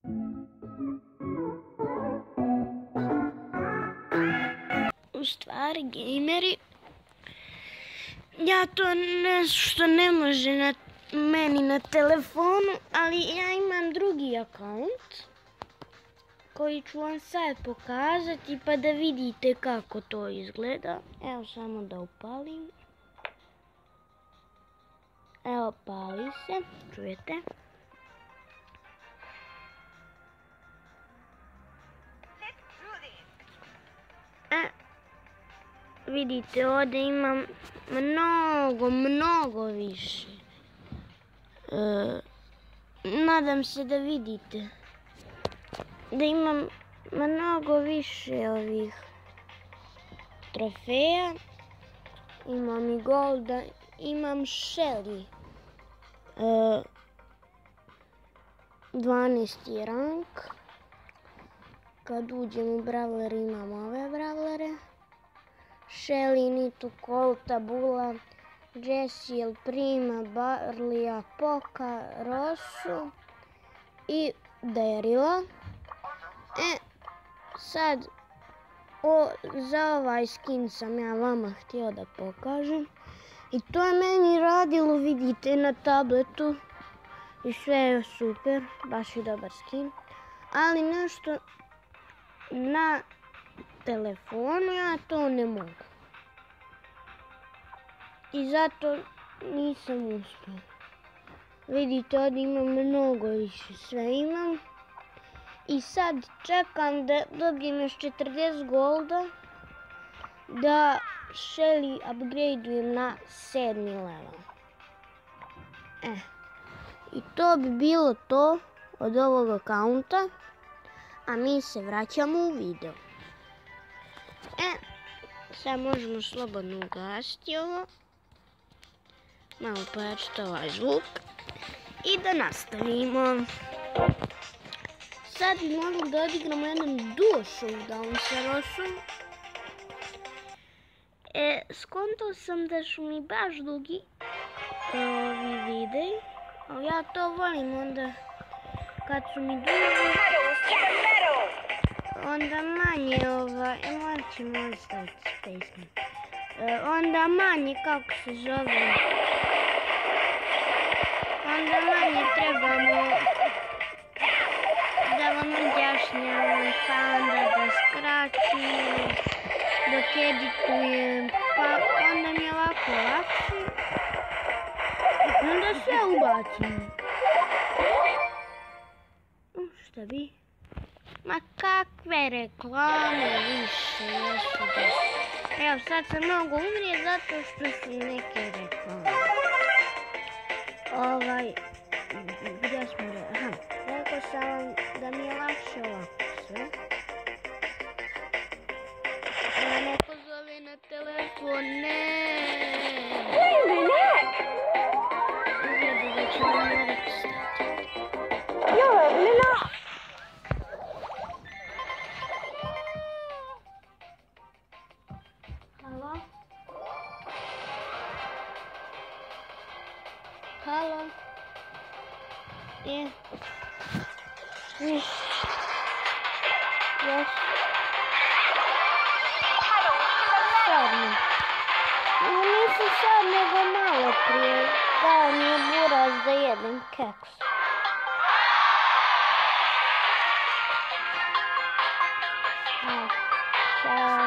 U stvari, gejmeri, ja to nešto ne može meni na telefonu, ali ja imam drugi akaunt koji ću vam sad pokazati pa da vidite kako to izgleda. Evo samo da upalim. Evo, pali se, čujete? Vidite, ovdje imam mnogo više. Nadam se da vidite da imam mnogo više ovih trofeja. Imam i golda, imam Shelly. 12. rank. Kad uđem u brawler imam ove brawlere. Shelly, Nito, Colta, Bula, Jessie, El Prima, Barlija, Poka, Rosu i Daryla. Sad, za ovaj skin sam ja vama htio da pokažem. I to je meni radilo, vidite, na tabletu. I sve je super, baš je dobar skin. Ali nešto na telefonu ja to ne mogu. I zato nisam uspio. Vidite, ovdje imam mnogo više, sve imam. I sad čekam da dobijem još 40 golda da Shelly upgradeujem na 7. level. I to bi bilo to od ovog akaunta, a mi se vraćamo u video. Sad možemo slobodno ugasiti ovo. Malo pojačati ovaj zvuk. I da nastavimo. Sad bi mogli da odigramo jedan duo showdown sa Rosom. Skontao sam da su mi baš dugi ovi videi, ali ja to volim onda kad su mi duži, onda manje ćemo ostaviti space. Onda manje, kako se zove, onda manje trebamo da vam objašnjavam, pa onda da skratim, dok editujem, pa onda mi je ovako lakše. Onda sve ubacim. Šta bi? Ma kakve reklame više jesu da... Evo, sad sam mnogo umrije zato što su neke reklame. Gdje smo da... Aha, rekao sam vam da mi je lakše ovako sve. Neko zove na telefon, ne. Izgleda da ćemo morati stati. Halo? Halo? Je? Još? Sadno. Nisam sad nego malo prije. Dao mi je buraz da jedem keks. Ćao.